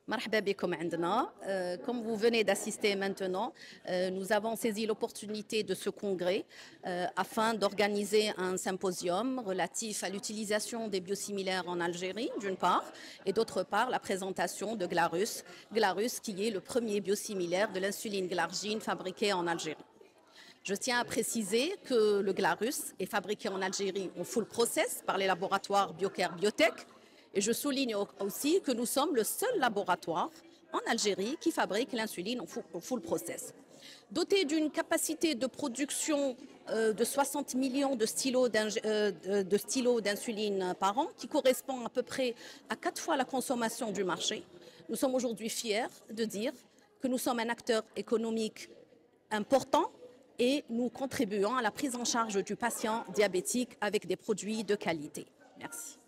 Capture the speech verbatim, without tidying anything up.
مرحبا بكم عندنا. Euh, Comme vous venez d'assister maintenant, euh, nous avons saisi l'opportunité de ce congrès euh, afin d'organiser un symposium relatif à l'utilisation des biosimilaires en Algérie, d'une part, et d'autre part, la présentation de Glarus, Glarus qui est le premier biosimilaire de l'insuline glargine fabriquée en Algérie. Je tiens à préciser que le Glarus est fabriqué en Algérie en full process par les laboratoires Biocare Biotech. Et je souligne aussi que nous sommes le seul laboratoire en Algérie qui fabrique l'insuline en full, en full process. Doté d'une capacité de production euh, de soixante millions de stylos euh, de stylos d'insuline par an, qui correspond à peu près à quatre fois la consommation du marché, nous sommes aujourd'hui fiers de dire que nous sommes un acteur économique important et nous contribuons à la prise en charge du patient diabétique avec des produits de qualité. Merci.